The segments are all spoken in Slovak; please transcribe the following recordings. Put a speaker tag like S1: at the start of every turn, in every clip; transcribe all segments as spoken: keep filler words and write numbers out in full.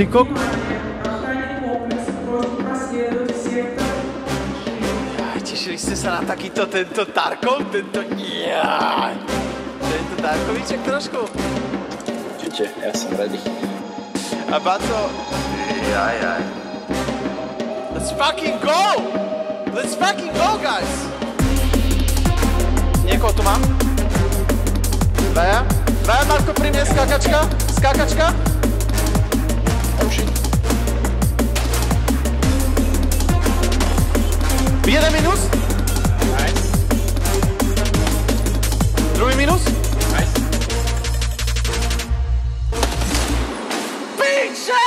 S1: Ty kok... Tešili ste sa na takýto tento Tarkov? Tento... Jaj. Tento Tarkoviček trošku?
S2: Určite, ja som ready.
S1: A Baco... Jaj, jaj. Let's fucking go! Let's fucking go, guys! Niekoho tu mám? Dvaja? Dvaja, Marko, pri mne, skákačka? Skákačka? Jeden minus?
S2: Nice.
S1: Druhý minus?
S2: Nice.
S1: Piče!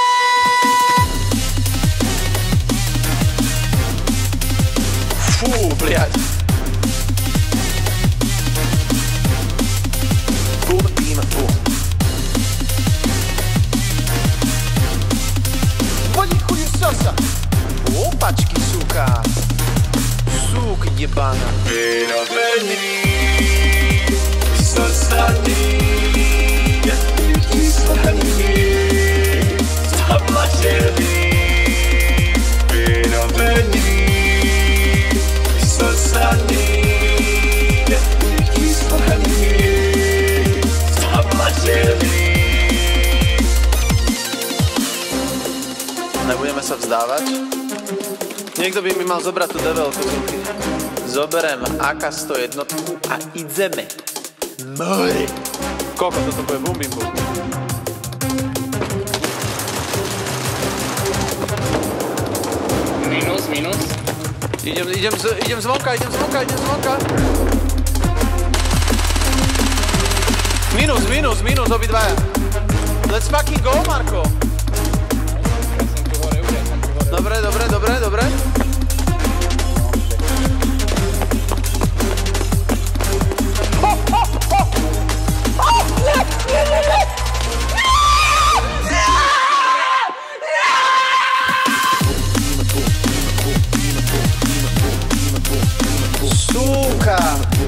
S1: Fú, bliať. Bum, bim, bum. Poďi chudiu sosa. Opačky, suka. Suk jebana.
S3: Fenomení, srstaní, vyslaní, zablačený. Fenomení, srstaní, vyslaní, zablačený.
S1: Nebudeme sa vzdávať? Niekto by mi mal zobrať tú develku. Zoberiem á ká sto jedna a ideme. More. Koľko toto bude? Bum, bim, bum.
S2: Minus, minus.
S1: Idem, idem, z, idem zvonka, idem zvonka, idem zvonka. Minus, minus, minus, obidvaja. Let's fucking go, Marko.
S2: Ja som tu hore, už ja som tu hore.
S1: Dobre, dobre, dobre, dobre. Ho, ho, ho! Oh, nie, nie, nie, nie! Suka!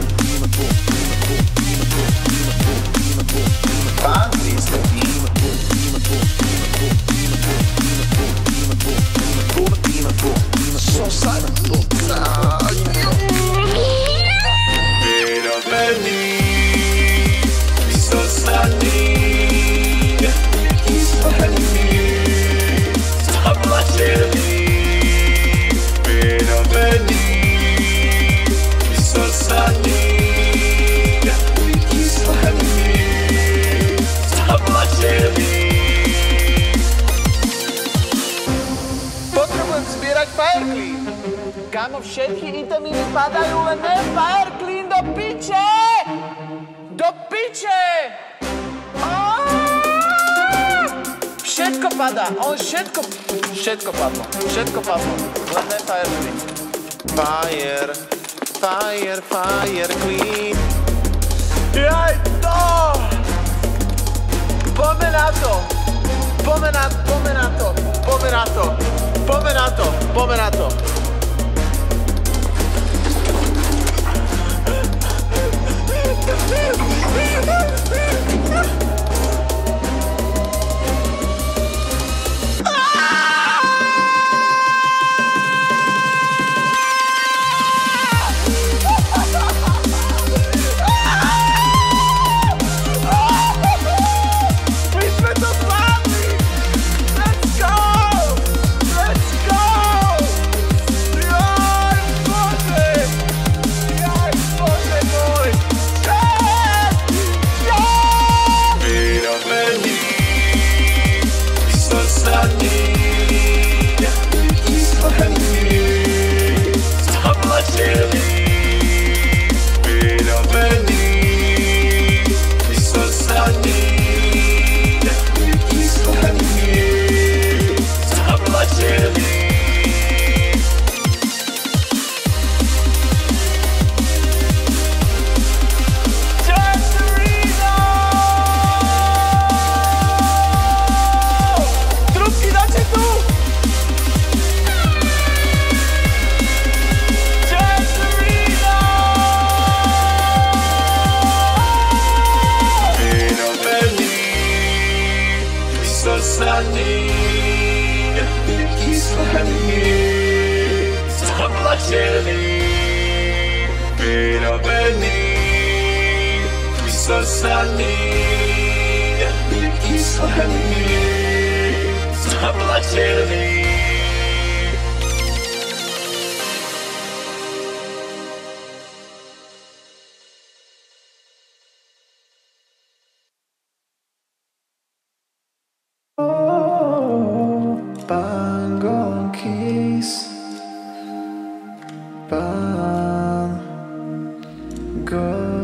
S1: Pán Kristo.
S3: Fenomení, vyslaní, vyslaní, zablačený. Fenomení, vyslaní, vyslaní, zablačený.
S1: Potrebujem zbierať Fire Clean. Kámo, všetky itemy mi padajú, len ne Fire Clean, do piče! Do piče! Aaaa! Všetko padá, on všetko, všetko padlo, všetko padlo, len ne Fire Clean. Fire, Fire, Fire Clean. Jaj to! Poďme na to! Poďme na, poďme na to! Poďme na to! Poďme na to! Poďme na to!
S3: plačeli, vyrobení, vysosaní, vykysaní, zaplačeli.
S4: Bang keys, bang go.